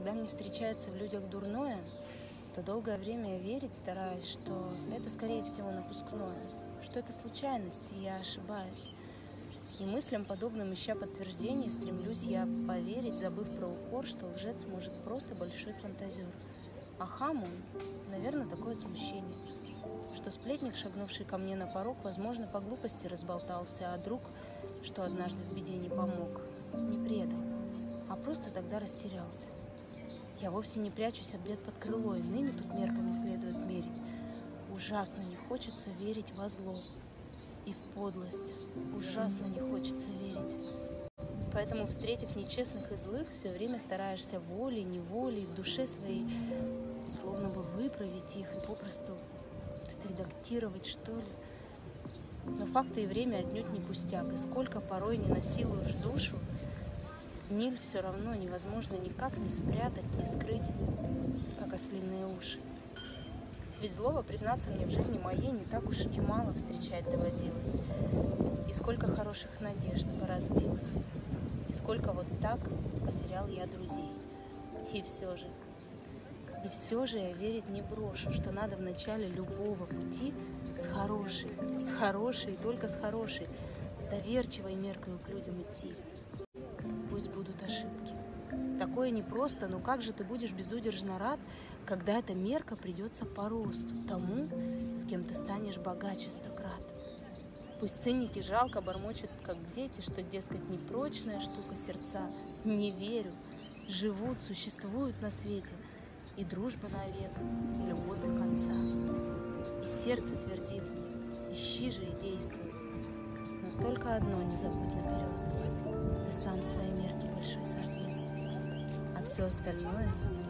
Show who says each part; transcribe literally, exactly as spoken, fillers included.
Speaker 1: Когда мне встречается в людях дурное, то долгое время я верить стараюсь, что это, скорее всего, напускное, что это случайность, и я ошибаюсь. И мыслям, подобным ища подтверждение, стремлюсь я поверить, забыв про укор, что лжец может просто большой фантазер. А хам он, наверное, такое от смущения, что сплетник, шагнувший ко мне на порог, возможно, по глупости разболтался, а друг, что однажды в беде не помог, не предал, а просто тогда растерялся. Я вовсе не прячусь от бед под крыло, иными тут мерками следует мерить. Ужасно не хочется верить во зло и в подлость. Ужасно не хочется верить. Поэтому, встретив нечестных и злых, все время стараешься волей, неволей, в душе своей, словно бы выправить их и попросту отредактировать, что ли. Но факты и время отнюдь не пустяк, и сколько порой не насилуешь душу, гниль все равно невозможно никак не спрятать, не скрыть, как ослиные уши. Ведь злого, признаться мне, в жизни моей не так уж и мало встречать доводилось. И сколько хороших надежд поразбилось. И сколько вот так потерял я друзей. И все же, и все же я верить не брошу, что надо в начале любого пути с хорошей, с хорошей и только с хорошей, с доверчивой меркой к людям идти. Пусть будут ошибки. Такое непросто, но как же ты будешь безудержно рад, когда эта мерка придется по росту тому, с кем ты станешь богаче сто крат. Пусть циники жалко бормочут, как дети, что, дескать, непрочная штука сердца. Не верю. Живут, существуют на свете. И дружба навек, и любовь до конца. И сердце твердит мне, ищи же и действуй. Но только одно не забудь наперед. Ты сам своей мерке большой соответствуй. А все остальное